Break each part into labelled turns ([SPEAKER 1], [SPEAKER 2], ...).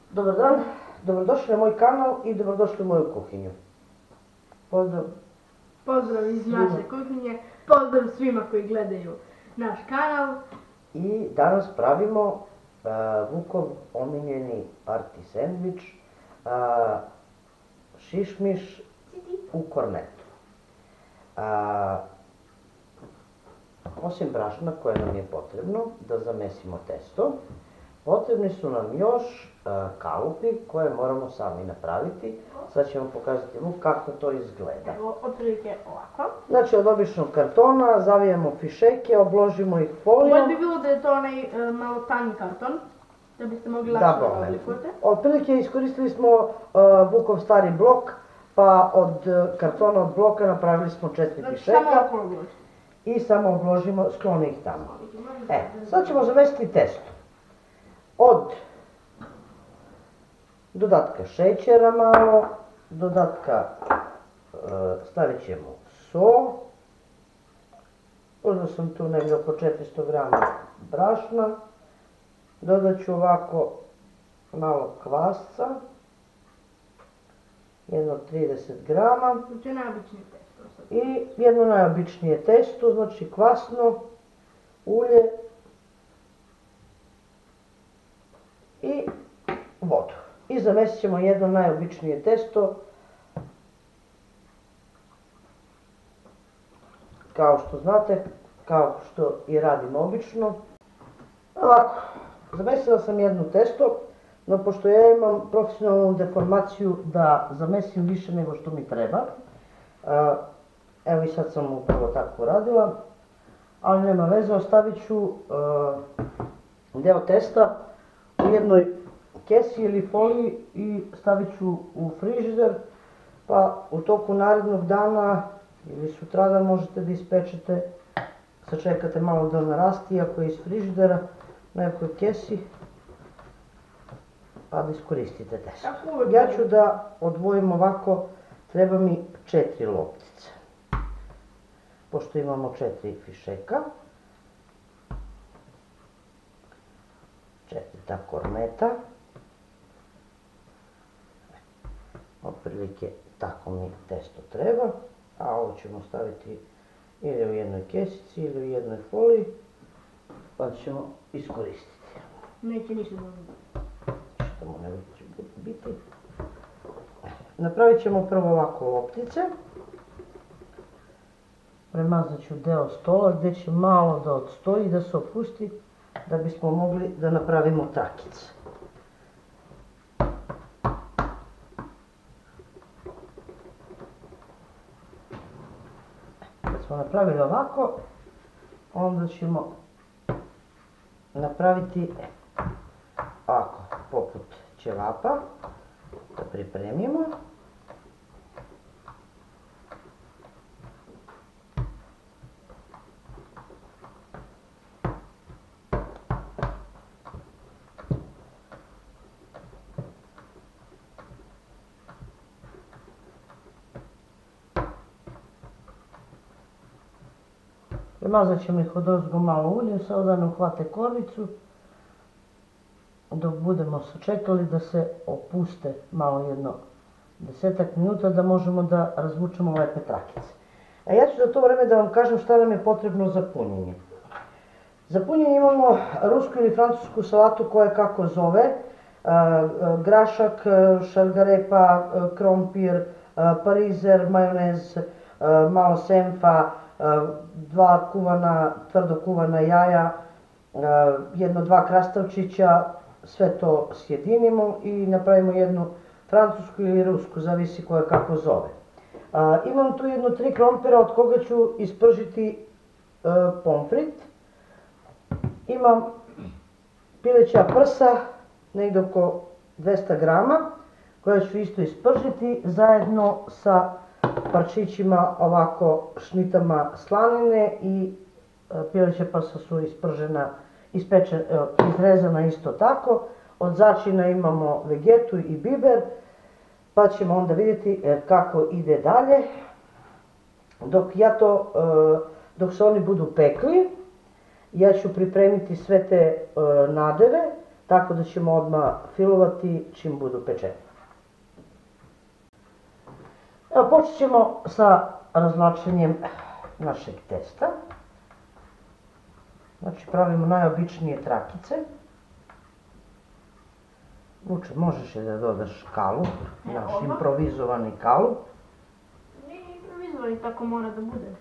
[SPEAKER 1] Dobar dan, dobrodošli na moj kanal i dobrodošli u moju kuhinju. Pozdrav.
[SPEAKER 2] Pozdrav iz naše kuhinje, pozdrav svima koji gledaju naš kanal.
[SPEAKER 1] I danas pravimo Vukov omiljeni arti sendvič, šišmiš u kornetu. Osim brašna koje nam je potrebno da zamesimo testo, potrebni su nam još kalupi koje moramo sami napraviti. Sad ćemo pokazati Vuk kako to izgleda.
[SPEAKER 2] Evo, otprilike ovako.
[SPEAKER 1] Znači od običnog kartona zavijemo fišeke, obložimo ih folijom.
[SPEAKER 2] Bolje bi bilo da je to onaj malo tanji karton, da biste mogli lakše da oblikujete.
[SPEAKER 1] Otprilike iskoristili smo Vukov stari blok, pa od kartona od bloka napravili smo 4 fišeka.
[SPEAKER 2] Samo okolo obložite.
[SPEAKER 1] I samo obložimo, skloni ih tamo. Sad ćemo zamesiti testo. Od dodatka šećera malo, dodatka stavit ćemo so. Uzeo sam tu negdje oko 400 grama brašna. Dodat ću ovako malo kvasca. Jedno 30 grama.
[SPEAKER 2] Znači najobičnije testo.
[SPEAKER 1] I jedno najobičnije testo, znači kvasno, ulje i vodu. I zamesit ćemo jedno najobičnije testo, kao što znate, kao što i radim obično. Ovako, zamesila sam jedno testo, no pošto ja imam profesionalnu deformaciju da zamesim više nego što mi treba, evo i sad sam upravo tako uradila, ali nema veze, ostavit ću deo testa u jednoj kesi ili foliji i stavit ću u frižider, pa u toku narednog dana ili sutradan možete da ispečete, sačekate malo da narasti, ako je iz frižidera, na nekoj kesi, pa da iskoristite testo. Ja ću da odvojim ovako, treba mi 4 loptice. Pošto imamo 4 fišeka, 4 korneta, otprilike tako mi testo treba, a ovo ćemo staviti ili u jednoj kesici ili u jednoj foliji, pa ćemo iskoristiti.
[SPEAKER 2] Neće ništa da bude.
[SPEAKER 1] Što mu ne će biti. Napravit ćemo prvo ovako loptice. Premazat ću deo stola gdje će malo da odstoji, da se opusti, da bismo mogli da napravimo trakice. Kad smo napravili ovako, onda ćemo napraviti ovako, poput ćevapa, da pripremimo. Premazat ćemo ih odozgo malo uljem, samo da ne uhvate kornicu, dok budemo sačekali da se opuste malo jedno 10 minuta da možemo da razvučemo lepe trakice. A ja ću za to vreme da vam kažem šta nam je potrebno za punjenje. Za punjenje imamo rusku ili francusku salatu koja kako zove, grašak, šargarepa, krompir, parizer, majonez, malo senfa, 2 tvrdo kuvana jaja, 1-2 krastavčića, sve to sjedinimo i napravimo jednu francusku ili rusku, zavisi koja kako zove. Imam tu 3 krompira od koga ću ispržiti pomfrit. Imam pileća prsa, negdje oko 200 grama, koja ću isto ispržiti zajedno sa parčićima ovako šnitama slanine i pileća prsa su izrezana isto tako. Od začina imamo vegetu i biber, pa ćemo onda vidjeti kako ide dalje. Dok se oni budu pekli, ja ću pripremiti sve te nadeve, tako da ćemo odmah filovati čim budu pečeni. Evo, počet ćemo sa razvlačenjem našeg testa. Znači, pravimo najobičnije trakice. Vuče, možeš li da dodaš kalup, naš improvizovani kalup.
[SPEAKER 2] Nije improvizovani, tako mora da bude.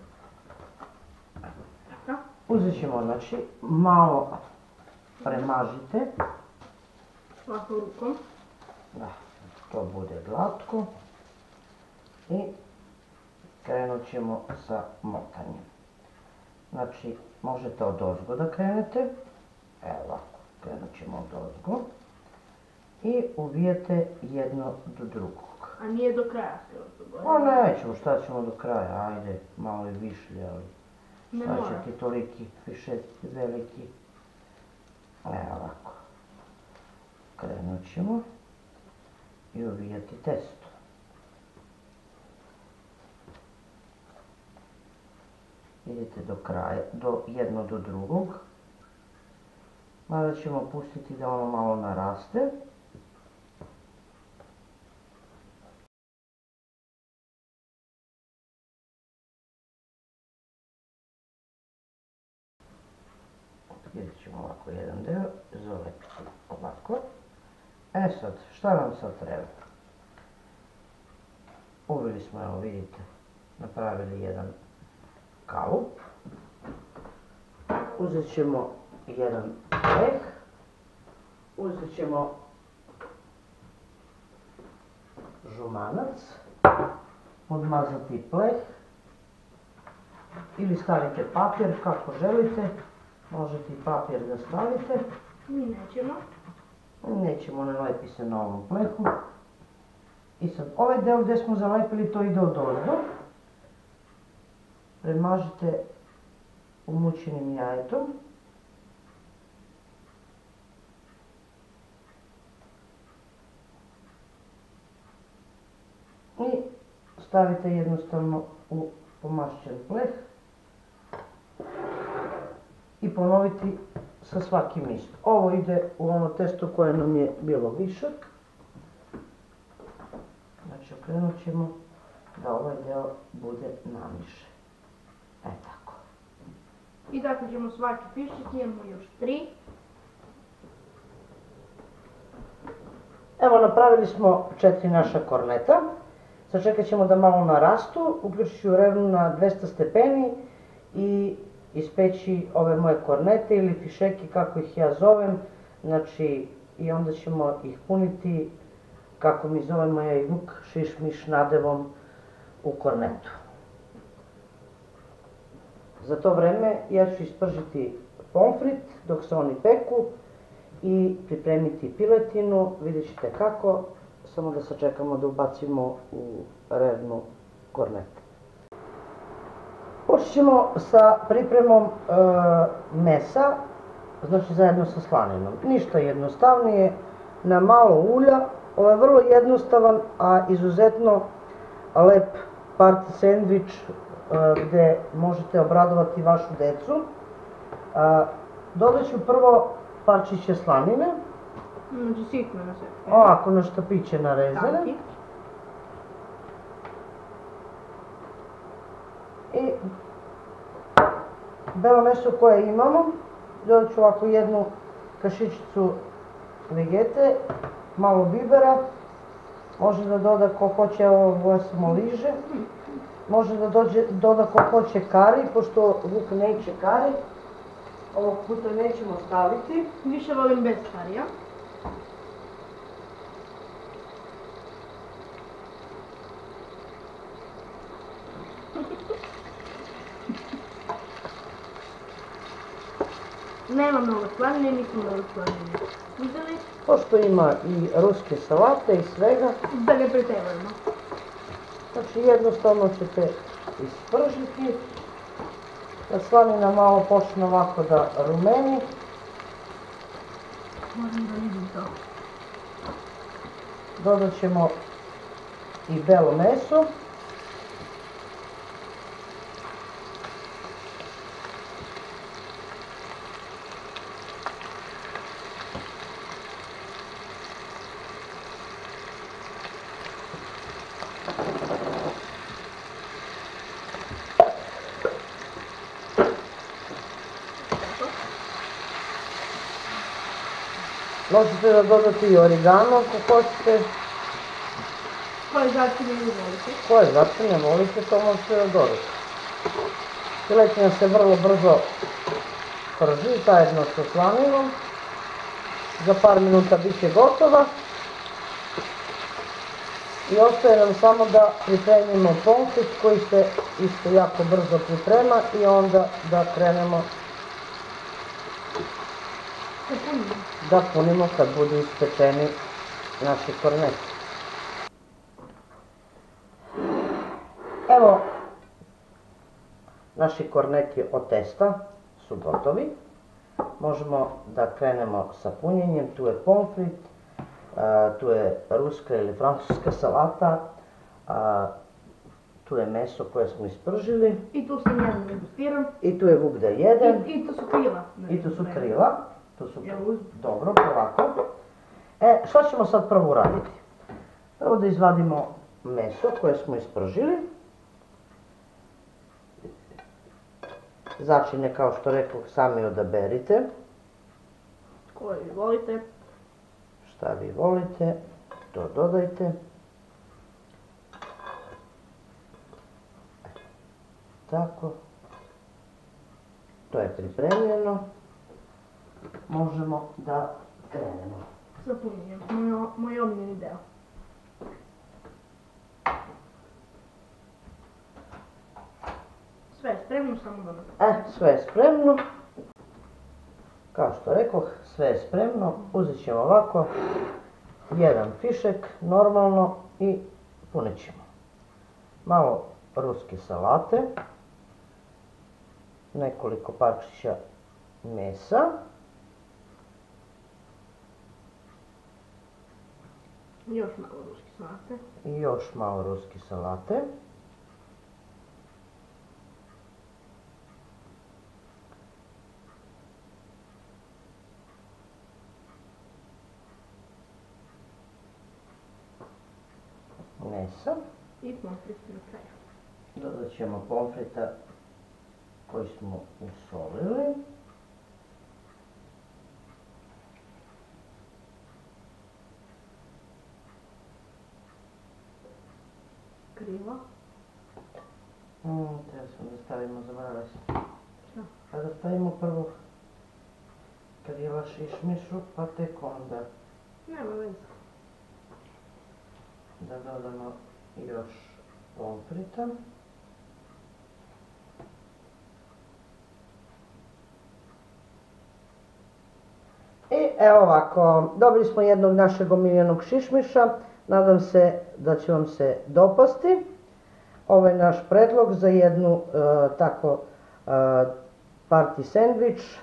[SPEAKER 1] Uzet ćemo, znači, malo premažite.
[SPEAKER 2] Ovako rukom.
[SPEAKER 1] Da, to bude glatko. I krenut ćemo sa motanjem. Znači, možete odozgo da krenete. Evo ovako, krenut ćemo odozgo. I uvijete jedno do drugog.
[SPEAKER 2] A nije do kraja sve od
[SPEAKER 1] Pa nećemo, šta ćemo do kraja, ajde, malo i višlje, ali
[SPEAKER 2] Ne
[SPEAKER 1] šta će
[SPEAKER 2] mora.
[SPEAKER 1] ti toliki, više veliki. Evo ovako. Krenut ćemo i uvijati testo. Idete do kraja, jedno do drugog. Mada ćemo pustiti da ono malo naraste. Vidjet ćemo ovako jedan deo, zalepiti ovako. E sad, šta nam sad treba? Uveli smo, evo vidite, napravili jedan kalup. Uzet ćemo jedan pleh. Uzet ćemo žumanac. Odmazati pleh. Ili stavite papir kako želite. Možete i papir da stavite.
[SPEAKER 2] Mi nećemo.
[SPEAKER 1] Nećemo, ne lepi se na ovom plehu. I sad, ovaj deo gdje smo zalepili, to ide odozdo. Premažite umućenim jajetom. I stavite jednostavno u pomašćen pleh. I ponoviti sa svakim isto. Ovo ide u ono testo koje nam je bilo višak. Znači, okrenut ćemo da ovaj deo bude namiše. E tako.
[SPEAKER 2] I tako ćemo svaki pišiti, imamo još 3.
[SPEAKER 1] Evo, napravili smo 4 naša korneta. Sačekat ćemo da malo narastu, uključit ću revnu na 200 stepeni i ispeći ove moje kornete ili fišeki kako ih ja zovem. Znači, i onda ćemo ih puniti kako mi zovemo ja i Vuk, šišmiš nadevom u kornetu. Za to vreme ja ću ispržiti pomfrit dok se oni peku i pripremiti piletinu, vidjet ćete kako, samo da sačekamo da ubacimo u revnu kornetu. Počet ćemo sa pripremom mesa, znači zajedno sa slaninom. Ništa jednostavnije, na malo ulja, ovo je vrlo jednostavan, a izuzetno lep party sandvič gdje možete obradovati vašu decu. Dodat ću prvo parčiće slanine.
[SPEAKER 2] Znači sitno na sve.
[SPEAKER 1] Ovako na štapiće narezane.
[SPEAKER 2] Tanki.
[SPEAKER 1] I belo meso koje imamo, dodat ću ovako jednu kašičicu vegete, malo bibera, može da doda ko hoće, evo boje samo liže, može da doda ko hoće kari, pošto Vuk neće kari, ovog puta nećemo staviti.
[SPEAKER 2] Više volim bez karija. Nema mnogo slanine, nismo mnogo slanine uzeli,
[SPEAKER 1] Pošto ima i ruske salate i svega,
[SPEAKER 2] da ne pretjerujemo.
[SPEAKER 1] znači jednostavno ćete ispržiti, da slanina malo počne ovako da rumeni.
[SPEAKER 2] Moram da vidim to.
[SPEAKER 1] Dodat ćemo i belo meso. Možete da dodate i origano ako hoćete.
[SPEAKER 2] Koje začine ne volite?
[SPEAKER 1] Koje začine volite, to možete da dodate. Piletina se vrlo brzo prži zajedno sa slaninom. Za par minuta bit će gotova. I ostaje nam samo da pripremimo pomfrit koji se isto jako brzo priprema i onda da krenemo da punimo kad budu ispečeni naši korneti. Evo, naši korneti od testa su gotovi. Možemo da krenemo sa punjenjem. Tu je pomfrit, tu je ruska ili francuska salata, tu je meso koje smo ispržili.
[SPEAKER 2] I tu sam jedan degustiram.
[SPEAKER 1] I tu je vuk da jedem.
[SPEAKER 2] I tu su krila.
[SPEAKER 1] I tu su krila. Dobro, polako. Šta ćemo sad prvo uraditi? Prvo da izvadimo meso koje smo ispržili. Začine, kao što rekao, sami odaberite.
[SPEAKER 2] Koje vi volite.
[SPEAKER 1] Šta vi volite, to dodajte. Tako. To je pripremljeno. Možemo da krenemo.
[SPEAKER 2] Sa punjenjem. Moj omiljeni deo. Sve je spremno, samo da napravimo.
[SPEAKER 1] Sve je spremno. Kao što rekoh, sve je spremno. Uzet ćemo ovako jedan fišek, normalno, i punit ćemo. Malo ruske salate, nekoliko parčića mesa,
[SPEAKER 2] još malo ruske salate.
[SPEAKER 1] I još malo ruske salate. Mesa.
[SPEAKER 2] I pomfrit na kraju.
[SPEAKER 1] Dodat ćemo pomfrita koji smo usolili.
[SPEAKER 2] Krila.
[SPEAKER 1] Treba smo da stavimo, zaboravila sam.
[SPEAKER 2] Šta?
[SPEAKER 1] Pa da stavimo prvo krila šišmišu, pa tek onda
[SPEAKER 2] Nema veze.
[SPEAKER 1] da dodamo još pomfrita. I evo ovako, dobili smo jednog našeg omiljenog šišmiša, nadam se da će vam se dopasti. Ovo je naš predlog za jednu tako party sandvič,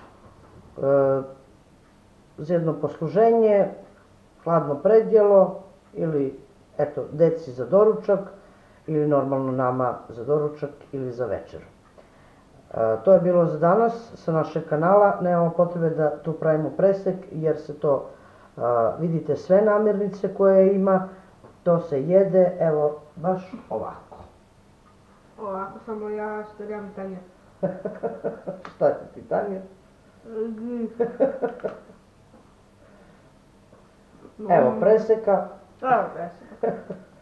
[SPEAKER 1] za jedno posluženje, hladno predjelo ili eto deci za doručak ili normalno nama za doručak ili za večer. To je bilo za danas sa našeg kanala, nemamo potrebe da tu pravimo presek jer se to, vidite sve namirnice koje ima, to se jede, evo baš ovako.
[SPEAKER 2] Ovako, samo ja stavljam tanje.
[SPEAKER 1] Šta će ti Tanja? Evo preseka.
[SPEAKER 2] Evo preseka.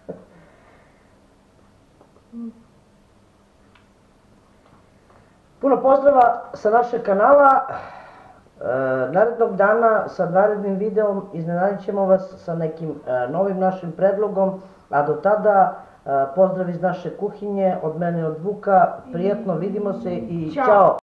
[SPEAKER 1] Puno pozdrava sa našeg kanala. Narednog dana sa narednim videom iznenadit ćemo vas sa nekim novim našim predlogom, a do tada pozdrav iz naše kuhinje, od mene, od Vuka, prijatno, vidimo se i čao!